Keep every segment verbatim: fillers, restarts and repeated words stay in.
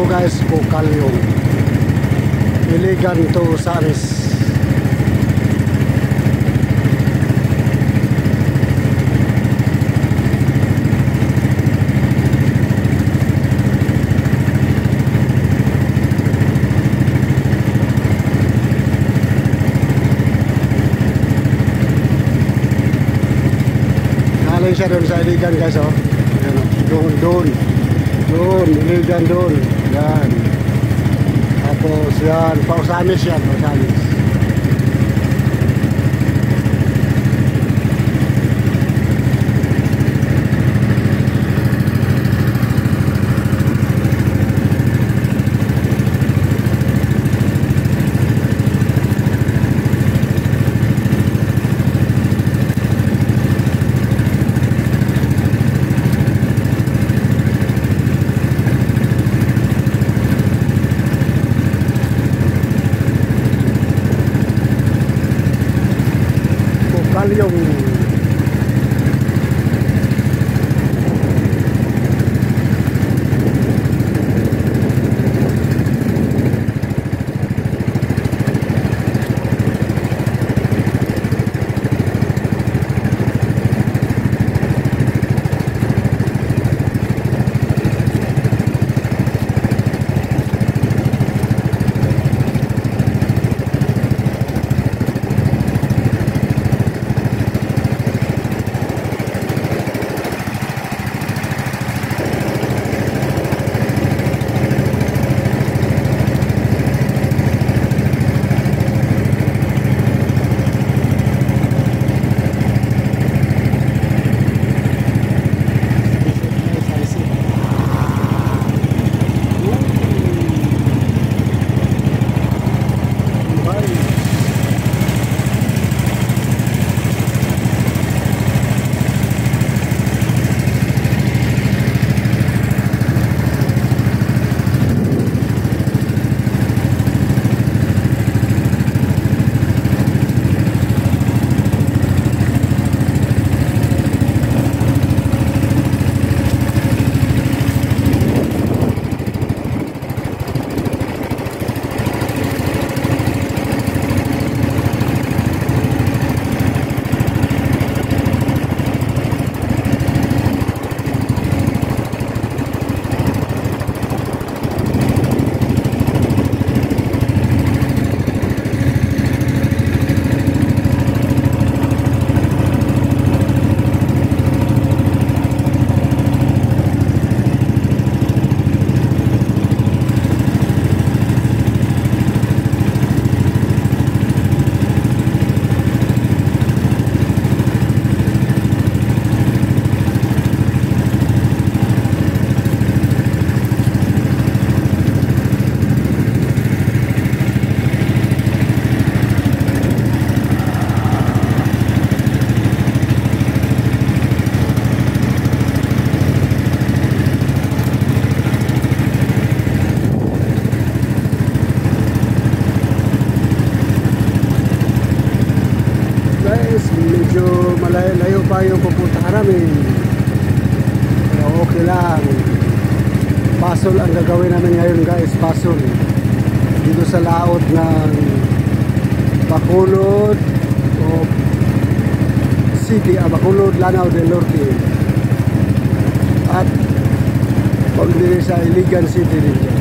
ko guys, Bukalyong. Iligan to Saris. Galing siya doon sa Iligan guys, oh. Ayan, oh. Doon, doon. Doon, Iligan doon. Yan. Tapos yan, Pausamis yan, Pausamis. Bukalyong. Medyo malayo pa yung pupuntahan namin, pero okay lang. Pasol ang gagawin namin ngayon guys, pasol dito sa laot ng Bacolod o City, ah, Bacolod, Lanao del Norte at pagdiri sa Iligan City din guys.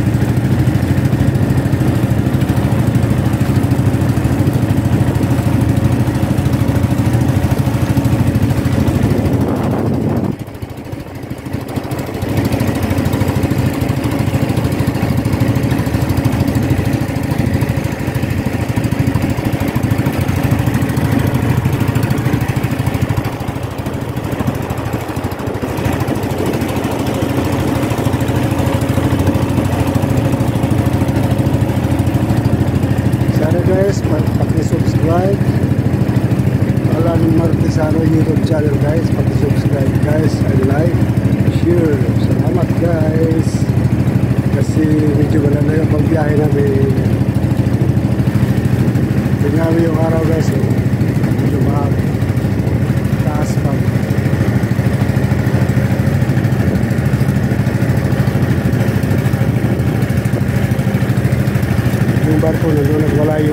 Guys, paki-subscribe Alan Martisano YouTube channel guys, paki-subscribe guys, and like, share. Salamat guys, kasi medyo malala yung pagbiyahe namin. Tingnan mo yung araw guys, eh. Medyo mahal, taas pa. nandun nagwalayo.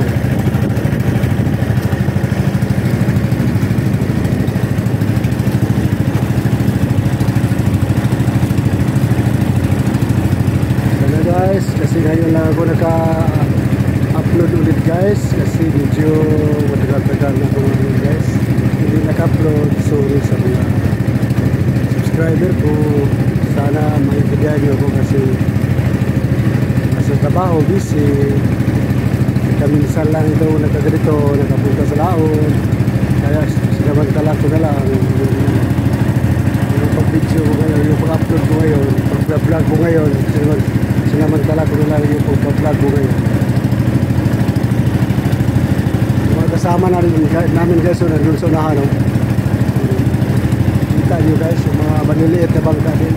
Sana guys, kasi ngayon lang ako naka-upload ulit guys, kasi medyo matagal-tagal na ako ngayon guys. Hindi naka-upload, sorry sa mga subscriber ko. Sana maintindihan niyo ako kasi sa trabaho, busy. Kaminsan lang ito nagkaganito, nakapunta sa laon. Kaya sinamantala ko na lang yung pag-video ko ngayon, yung pag-upload ko ngayon, pag-vlog ko ngayon, sinamantala ko na lang yung pag-vlog ko ngayon. Yung mga kasama na rin namin guys, so nandun sa unahan, no? Kita nyo guys, yung mga maliliit na bangka din.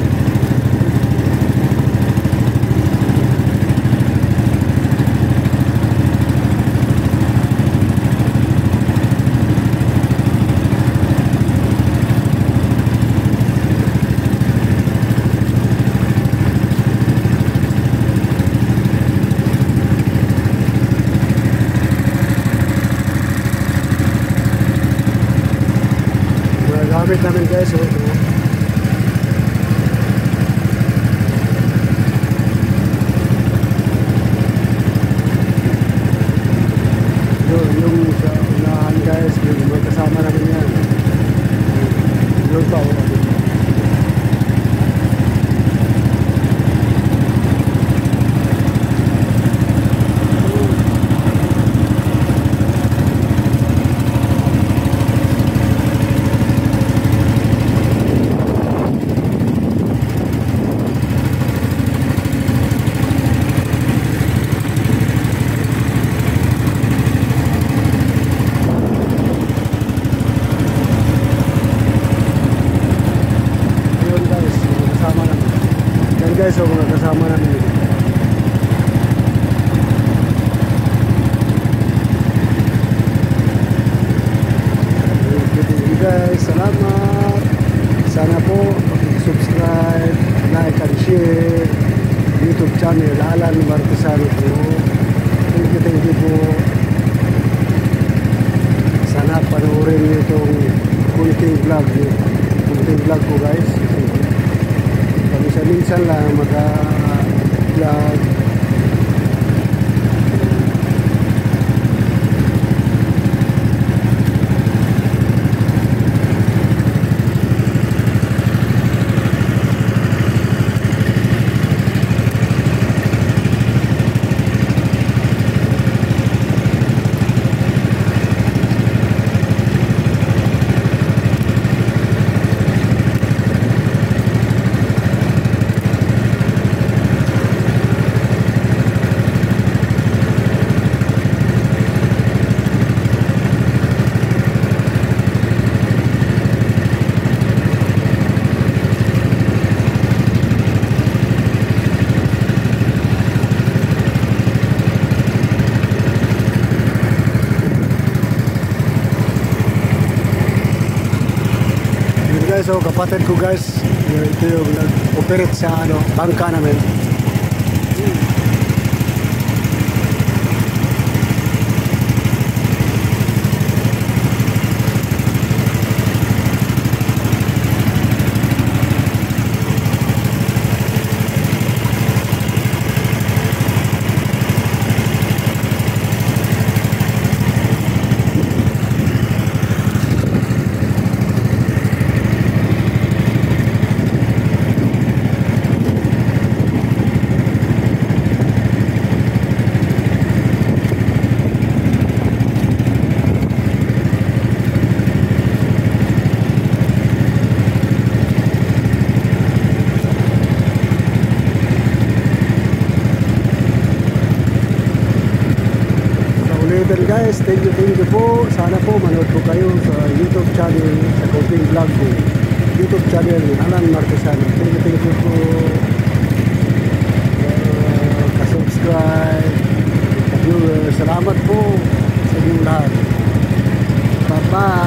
Gamit namin guys, oh, ito. Yun, yung sa unahan guys, yung may kasama namin yan. Yun pa, oh. Guys, so mga kasama namin dito. Okay, guys, salamat. Sana po subscribe, like and share YouTube channel Alan Martesano po. Thank you, thank you po. Sana panoorin niyo itong kunting vlog kunting vlog ko guys. Minsan lang maka-vlog. So kapatid ko guys, ito yung nag-operate sa ano, bangka namin. Then guys, thank you, thank you po. Sana po manood po kayo sa YouTube channel, sa Coaching Vlog ko. YouTube channel ni Alan Martesano. Thank you, thank you po. Uh, ka-subscribe, ka-viewer. Salamat po sa inyong lahat. Bye-bye.